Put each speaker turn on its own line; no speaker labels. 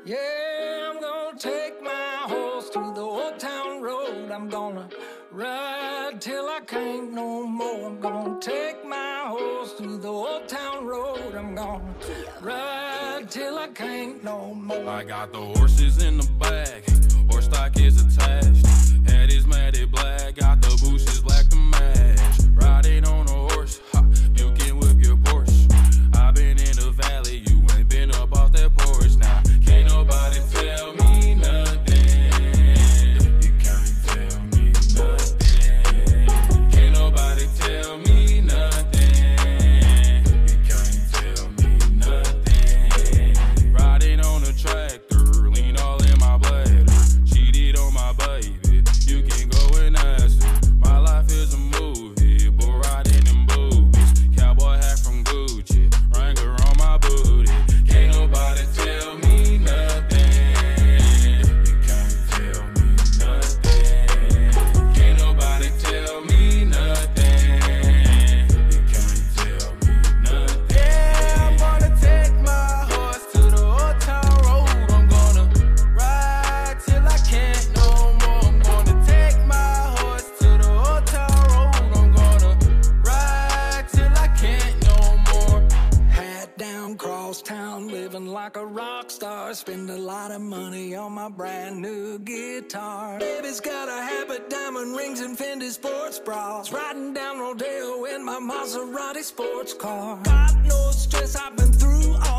Yeah, I'm gonna take my horse to the old town road. I'm gonna ride till I can't no more. I'm gonna take my horse to the old town road. I'm gonna ride till I can't no more.
I got the horses in the bag, horse stock is attached. Head is matted black, got the bushes black to match. Riding on a horse, ha, you can whip your Porsche. I've been in the valley, you ain't been up off that porch. Now, can't nobody tell me nothing. You can't tell me nothing. Can't nobody tell me nothing. You can't tell me nothing. Riding on a tractor, lean all in my bladder. Cheated on my baby, you can go and ask her. My life is a movie, bull riding in boobies. Cowboy hat from Gucci, Wrangler on my booty. Can't nobody tell me nothing. You can't tell me nothing. Can't nobody tell me nothing. You can't tell me nothing. Yeah, I'm gonna take my horse to the old town road. I'm gonna ride till I can't no more. I'm gonna take my horse to the old town road. I'm gonna ride till I can't no more.
Hat down, cross town, living like a rock star. Spend a lot of money on my brand new guitar. Baby's got a habit, diamond rings and Fendi sports bras. Riding down Rodeo in my Maserati sports car. Got no stress, I've been through all